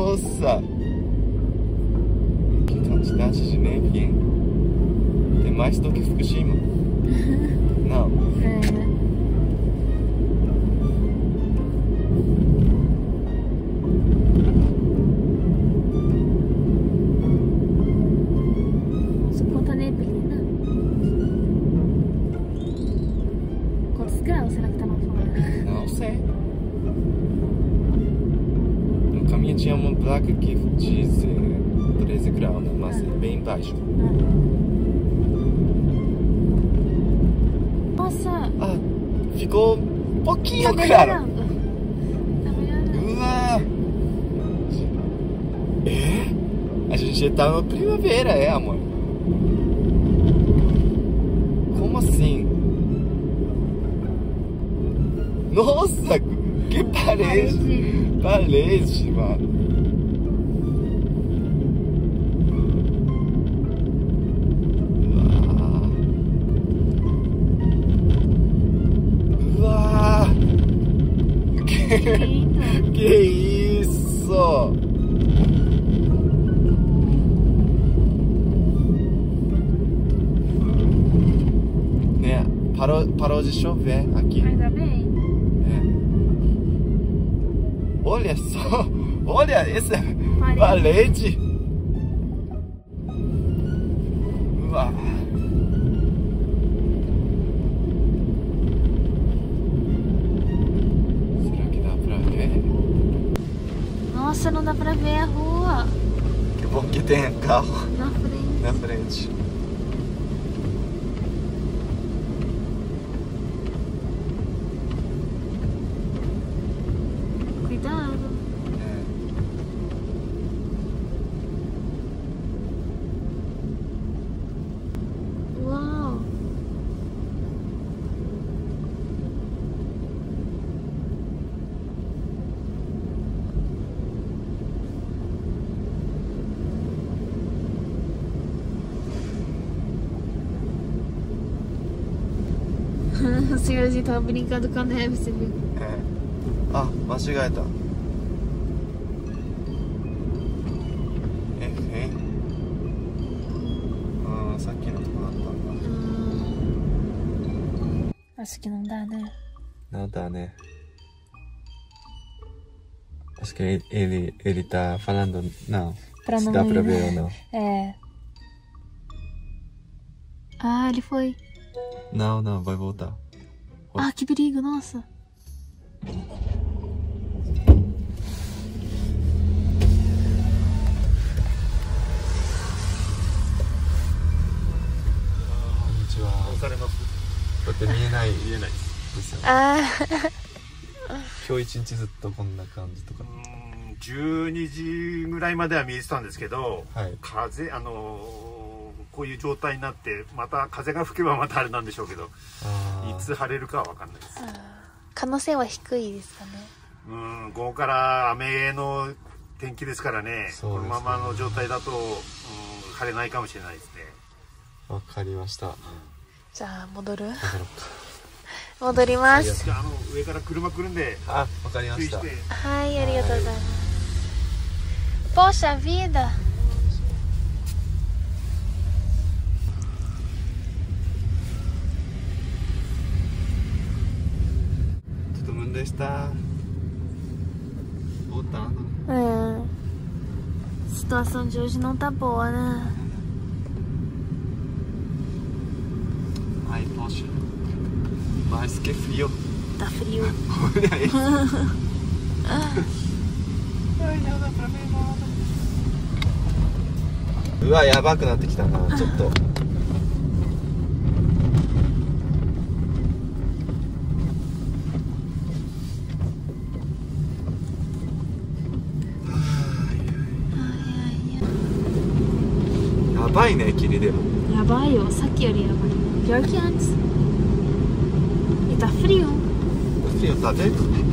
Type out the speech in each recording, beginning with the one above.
Nossa! Que quantidade de neve, hein? Tem mais do que Fukushima. Não. Nossa, quanta neblina. Quantos graus será que tá lá fora? Não sei. No caminho tinha uma placa que diz 13 graus, mas é bem baixo. Nossa! Ah, ficou um pouquinho Tá claro. melhorando. Tá melhorando. Uau! É? A gente já tá na primavera, amor? Como assim? Nossa! Que parede! Parede, mano! Uau! Que isso? Né? Parou de chover aqui. Ainda bem. Olha só, olha essa parede. Uau. Será que dá pra ver? Nossa, não dá pra ver a rua. Que bom que tem carro Na frente. na frente. Cuidado. Uau. O senhorzinho tava brincando com a neve, você viu? Ah, 間違えた。さっきのとこだったんだ。 Acho que não dá, né? Não dá, né? Acho que ele tá falando, não. Pra Se não dá ir, pra né? ver ou não. É. Ah, ele foi. Não, vai voltar. Ah, que perigo, nossa. Daって見えないですよね。 あ今日一日ずっとこんな感じとか。 12時ぐらいまでは見えてたんですけど、 はい、 風こういう状態になってまた風が吹けばまたあれなんでしょうけど、いつ晴れるかは分かんないです。 可能性は低いですかね。 午後から雨の天気ですからね、このままの状態だと、晴れないかもしれないですね。 わかりました。 じゃあ戻る？戻ります。 じゃあ上から車来るんで。 あ、わかりました。 はい、ありがとうございます。Poxa vida! Todo mundo está voltando. É. A situação de hoje não tá boa, né? Ai, poxa. Mas que frio. Tá frio. Olha isso. Ai, não dá pra ver nada. うわ、やばくなってきたな、ちょっと。やばいね、霧でも。 やばいよ、さっきよりやばい。Pior que antes. E tá frio. Frio, tá vendo?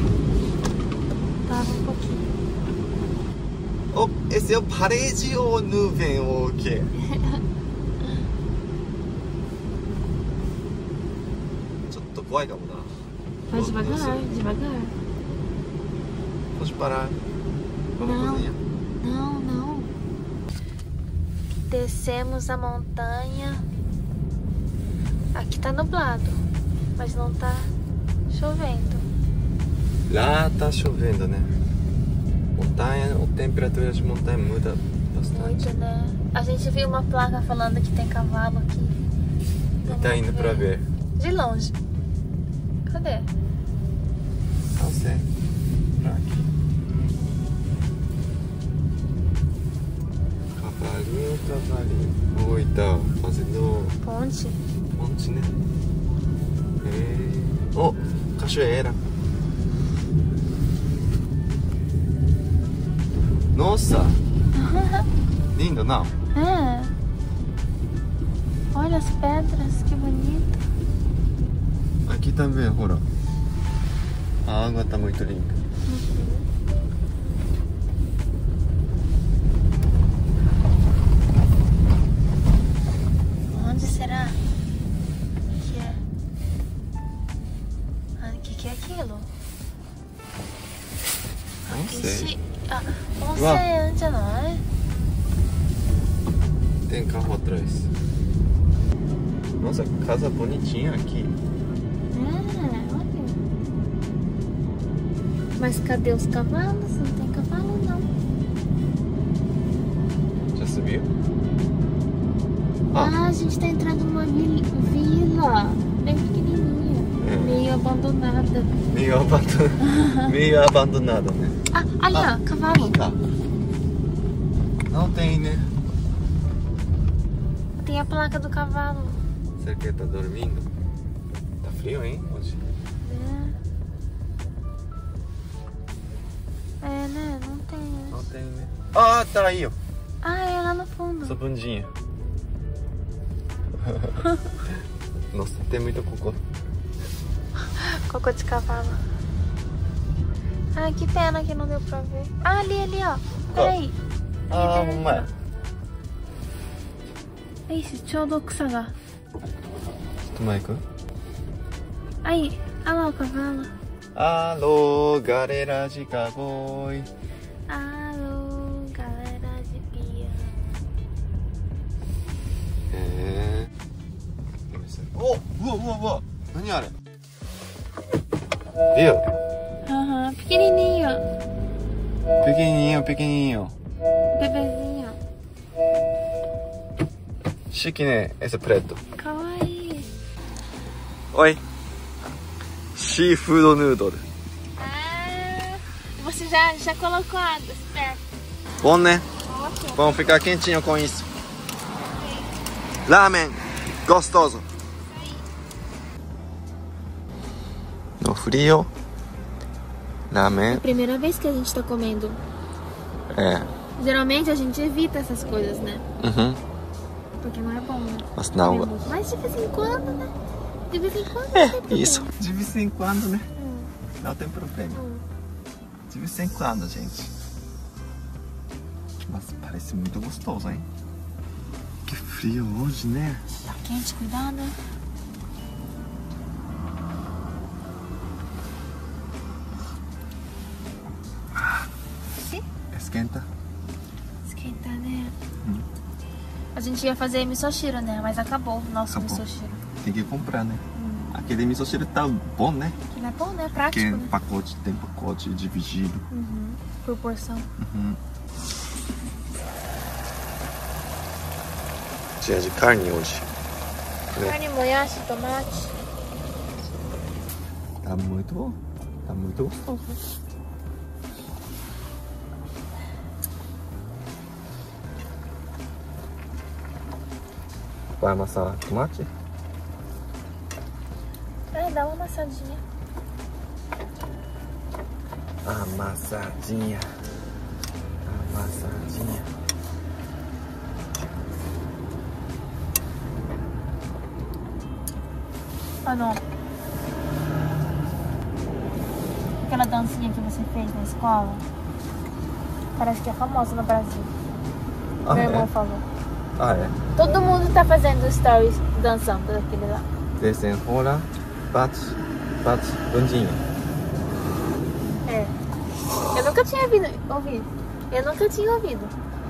Tava um pouquinho. Oh, esse é o parede ou nuvem ou o quê? Vai, calma. Vai devagar, devagar. Pode parar. Vamos Não. cozinhar. Não, não. Descemos a montanha. Aqui tá nublado, mas não tá chovendo. Lá tá chovendo, né? Montanha, a temperatura de montanha muda bastante. Muito, né? A gente viu uma placa falando que tem cavalo aqui. E tá indo pra ver. De longe. Cadê? Não sei. Pra aqui. Cavalinho, cavalinho. Oi, tá fazendo Ponte? ponte, né? Oh, cachoeira. Nossa! Lindo, não? É. Olha as pedras, que bonito. Aqui também, olha. A água tá muito limpa. Onde será que é? O que é aquilo? Não sei. Onsenじゃない? Tem carro atrás. Nossa, casa bonitinha aqui. Olha. Mas cadê os cavalos? Não tem cavalo, não. Já subiu? Ah, a gente tá entrando numa vila bem pequenininha. Meio abandonada. Meio abandonada, né? Ah, ali ó, cavalo. Tá. Não tem, né? Tem a placa do cavalo. Será que ele tá dormindo? Tá frio, hein? Hoje. É, né? Não tem. Não tem, né? Ah, tá aí, ó. Ah, é lá no fundo. Sua bundinha. Nossa, tem muito cocô. Cocô de cavalo. Ah, que pena que não deu pra ver. Ah, ali, ó. Peraí. Ah, uma. Ixi, ちょうど草が. Maico. Aí, olha lá o cavalo. Alô, galera de cowboy. Alô, galera de pia. Oh, uou. Naniあれ? Viu? Aham, pequenininho. Pequenininho. Bebezinho. Chique, né? Esse preto. Kawaii. Oi. Seafood noodle. Ah, você já colocou água, certo? Bom, né? Ótimo. Vamos ficar quentinho com isso. Ramen. Gostoso. No frio. Ramen. Primeira vez que a gente tá comendo. É. Geralmente a gente evita essas coisas, né? Uhum. Porque não é bom, né? Mas não. Mas de vez em quando, né? De vez em quando. É, isso. De vez em quando, né? Não tem problema. De vez em quando, gente. Mas parece muito gostoso, hein? Que frio hoje, né? Tá quente, cuidado. Esquenta. Esquenta, né? A gente ia fazer misoshiro, né? Mas acabou o nosso Acabou. misoshiro. Tem que comprar, né? Aquele misoshiro tá bom, né? Que não é bom, né? Porque Prático, né? tem pacote dividido. Por porção. Dia de carne hoje. Carne, moyashi, tomate. Tá muito bom. Tá muito gostoso. Vai amassar tomate? É, dá uma amassadinha. Amassadinha. Ah, não. Aquela dancinha que você fez na escola. Parece que é famosa no Brasil. Meu irmão falou. Ah, é? Todo mundo tá fazendo stories dançando daquele lá. Desenrola, bate, bundinha. É. Eu nunca tinha ouvido. Eu nunca tinha ouvido.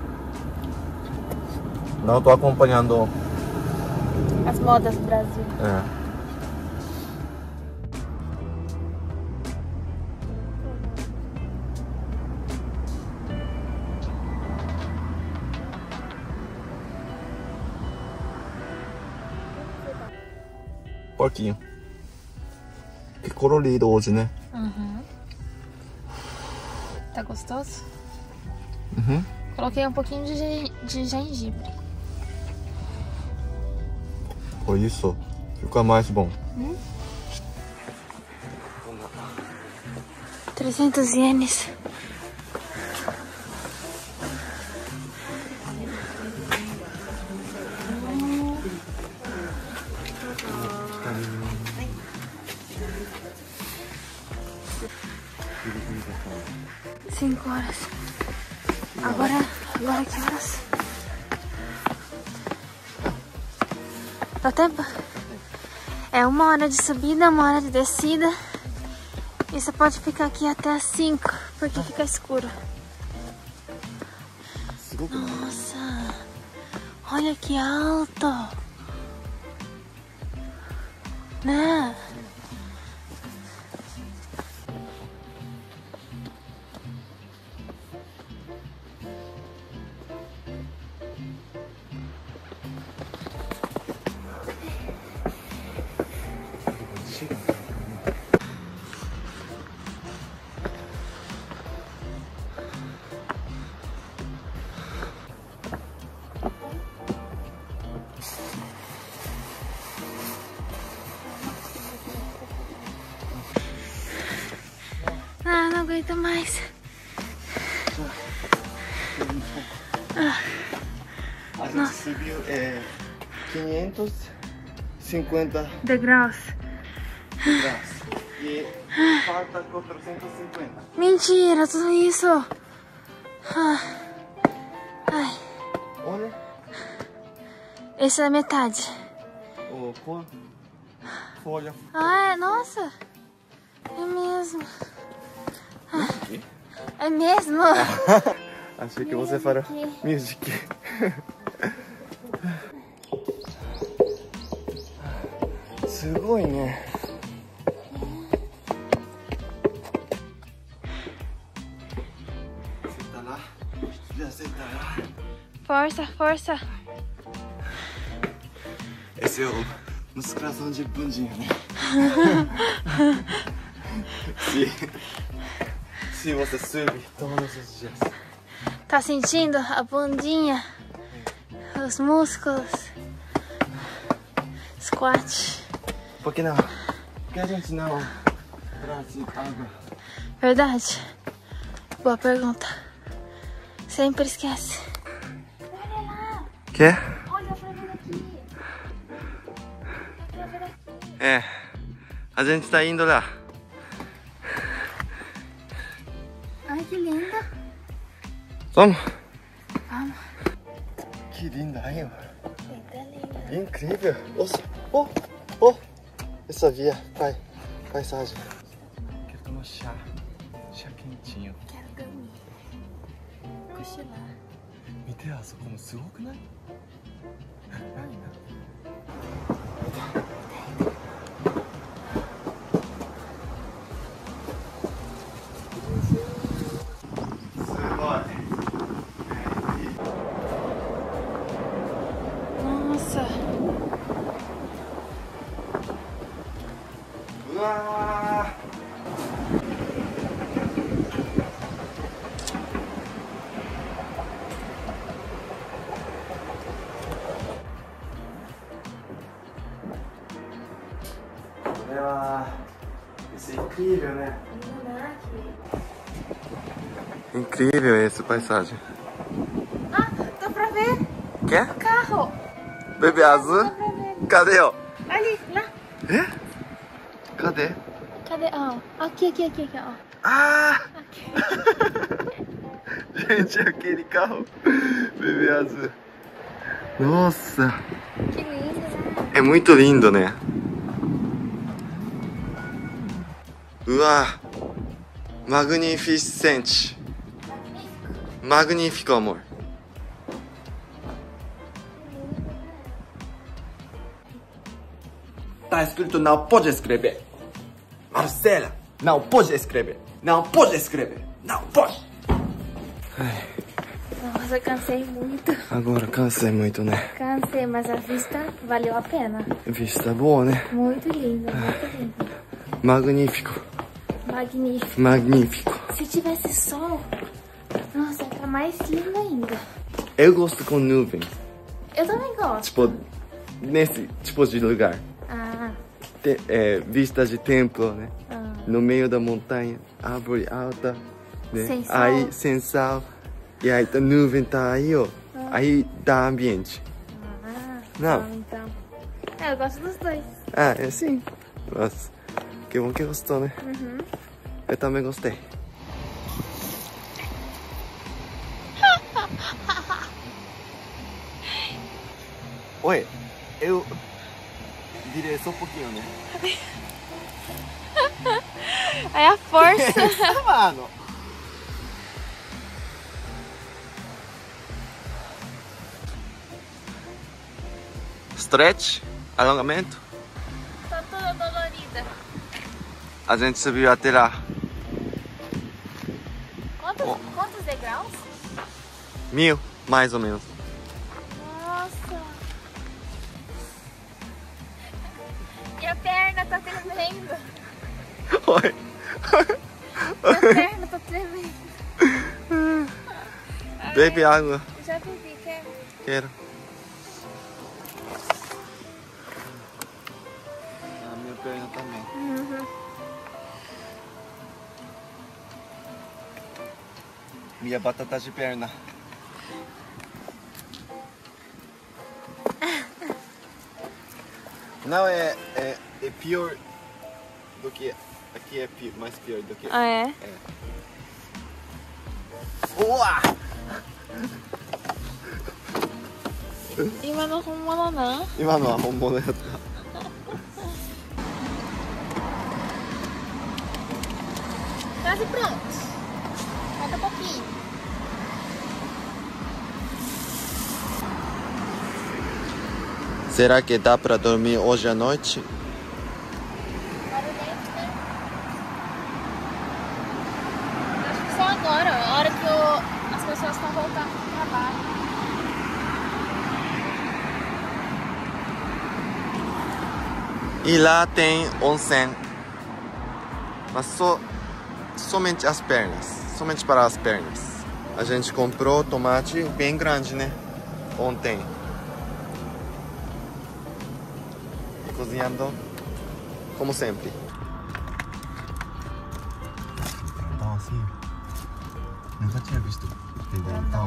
Não, tô acompanhando As modas do Brasil. É. Porquinho. Que colorido hoje, né? Uhum. Tá gostoso? Uhum. Coloquei um pouquinho de gengibre. Por isso, fica mais bom. 300 ienes. Cinco horas. Agora que horas? Dá tempo? É 1 hora de subida, 1 hora de descida. E você pode ficar aqui até as 5, porque fica escuro. Nossa! Olha que alto! Né? Ah, não aguento mais. A gente subiu 550 Degraus. graus e falta 450. Mentira, tudo isso. Ai, Olha esse é a metade. o cor, folha. Ah, nossa. É mesmo. É mesmo? Achei que você faria music. Sugoi, né? Senta lá. Já senta lá. Força, força. Esse é o nosso coração de bundinha, né? Se você sube todos os dias. Tá sentindo a bundinha? Os músculos? Squat. Por que não? Por que a gente não traz água? Verdade? Boa pergunta. Sempre esquece. Olha lá. Quer? Olha pra ver aqui. Dá pra ver aqui. É. A gente tá indo lá. Ai, que linda. Vamos? Vamos. Que linda, hein? Linda, linda. Incrível. Nossa. Oh, oh. Essa via, paisagem. Quero tomar chá. Chá quentinho. Quero dormir. Cochilar. 見て、あそこもすごくない？何？ Nossa. うわー。これは isso é incrível, né? Incrível essa paisagem. Ah, dá pra ver Quer? o carro. Bebê azul? Dá pra ver. Cadê, ó? Ali, lá. É? Cadê? Cadê? Ó, aqui, ó. Ah! Aqui. Gente, aquele carro. Bebê azul. Nossa! Que lindo, né? É muito lindo, né? Uau! Magnificente. Magnífico, amor. Tá escrito não pode escrever. Marcela, não pode escrever. Não pode escrever. Não pode. Nossa, cansei muito. Agora cansei muito, né? Cansei, mas a vista valeu a pena. Vista boa, né? Muito linda, muito linda. Magnífico. Magnífico. Magnífico. Se tivesse sol, nossa, ia ficar mais lindo ainda. Eu gosto com nuvens. Eu também gosto. Tipo, nesse tipo de lugar. Ah, Vista de templo, né? ah. No meio da montanha, árvore alta, né? Sem sol. Aí, sem sal. E aí a nuvem tá aí, ó. Aí dá ambiente. Não. Então. Eu gosto dos dois. Ah, é assim. Nossa, que bom que gostou, né? Uhum. Eu também gostei. Oi, eu virei só um pouquinho, né? É a força. Mano. Stretch, alongamento. Tô toda dolorida. A gente subiu até lá. Quantos degraus? 1000, mais ou menos. Nossa. E a perna tá tremendo. Oi. Minha perna tá tremendo. Bebe água. Já bebi, quer? Quero. A minha perna também. Uhum. Minha batata de perna. Não, é pior do que... Aqui é pior, mais pior do que... Ah, é? Uá! 今の本物な。 今のは本物やった。 Quase pronto. Falta um pouquinho. Será que dá pra dormir hoje à noite? Barulhento, né? Acho que só agora, a hora que as pessoas estão voltando pro trabalho. E lá tem onsen. Mas somente as pernas. Somente para as pernas. A gente comprou tomate bem grande, né? Ontem. E cozinhando como sempre. Então assim, nunca tinha visto tão.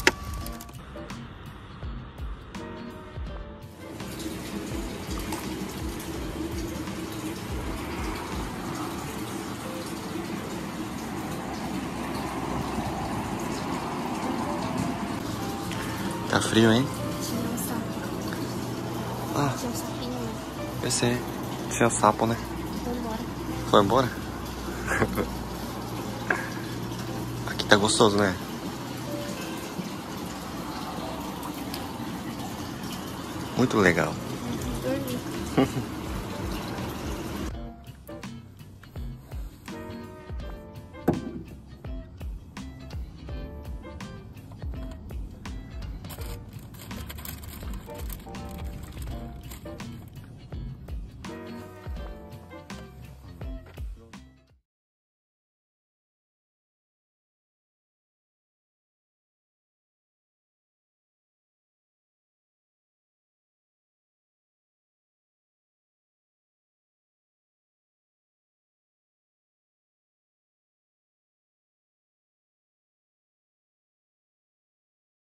Tá frio, hein? Tinha um sapo. Ah, Tinha um sapinho ali. eu sei. Tinha sapo, né? Foi embora. Foi embora? Aqui tá gostoso, né? Muito legal. Dormi.